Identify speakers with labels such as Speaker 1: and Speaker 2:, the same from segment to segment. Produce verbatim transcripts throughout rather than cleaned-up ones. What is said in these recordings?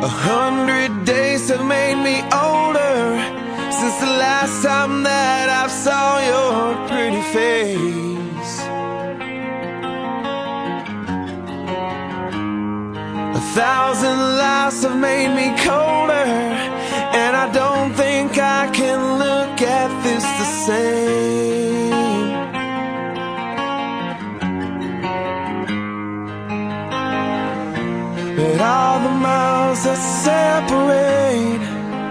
Speaker 1: A hundred days have made me older since the last time that I saw your pretty face. A thousand lives have made me colder, and I don't think I can look at this the same. But all the miles that separate,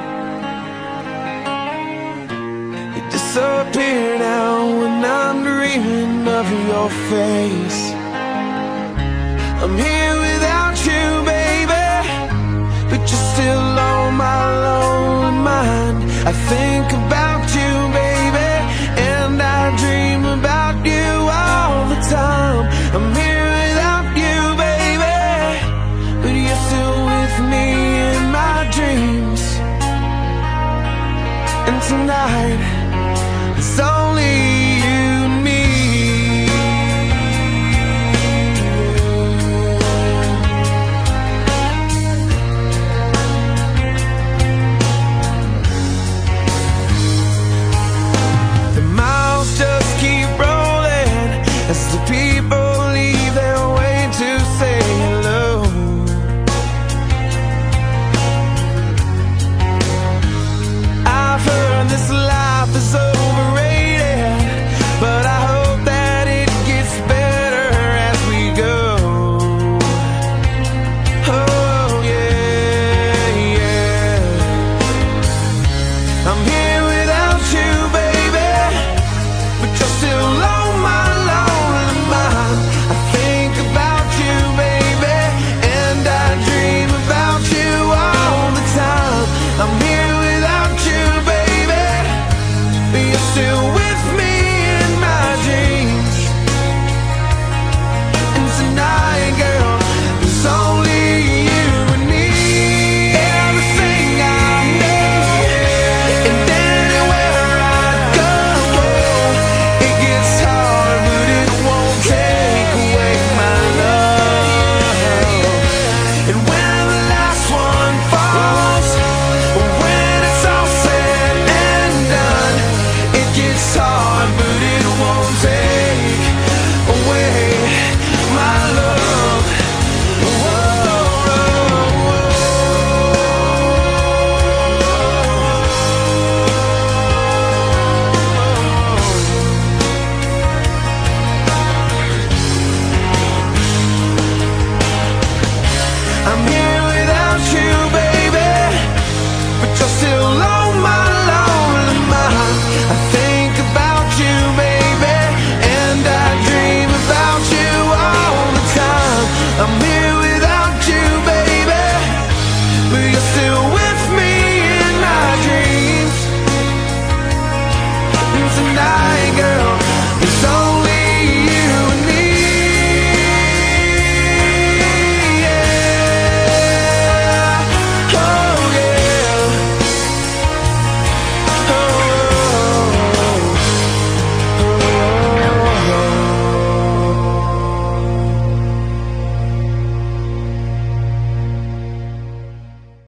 Speaker 1: you disappear now when I'm dreaming of your face. I'm here without you, baby, but you're still